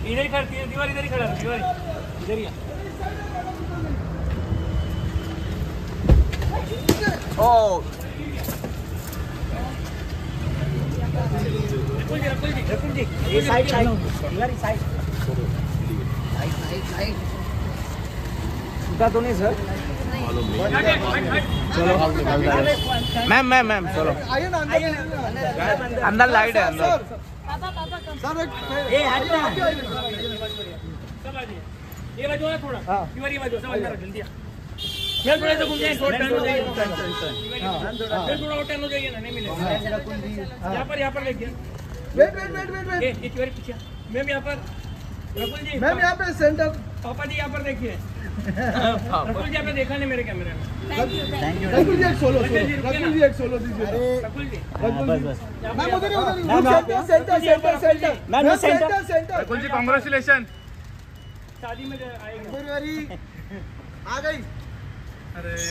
इधर ही खड़ा, दीवार इधर ही खड़ा, दीवार इधर ही। ओ रकुल जी ये साइड साइड इधर ही साइड उधर तो नहीं सर। चलो मैम मैम मैम चलो आइए ना अंदर लाइट है अंदर। सर ए हट ना सब आ जाइए, ये बाजू है थोड़ा, दीवार ये बाजू, सब अंदर जल्दी आ। फिर थोड़ा सा घूम जाए, थोड़ा टर्न हो जाइए, फिर थोड़ा और टर्न हो जाइए ना, नहीं मिलेगा। यहाँ पर देखिए, वेट एक बार पीछे मैम, यहाँ पर रकुल जी, मैम यहाँ पे सेंटर। पापा जी यहाँ पर देखिए। रकुल जी आपने देखा नहीं मेरे कैमरे में। रकुल जी एक सोलो दीजिए। रकुल जी बस बस मैम उधर सेंटर। रकुल जी कांग्रेचुलेशन। शादी में आएंगे। आ गई।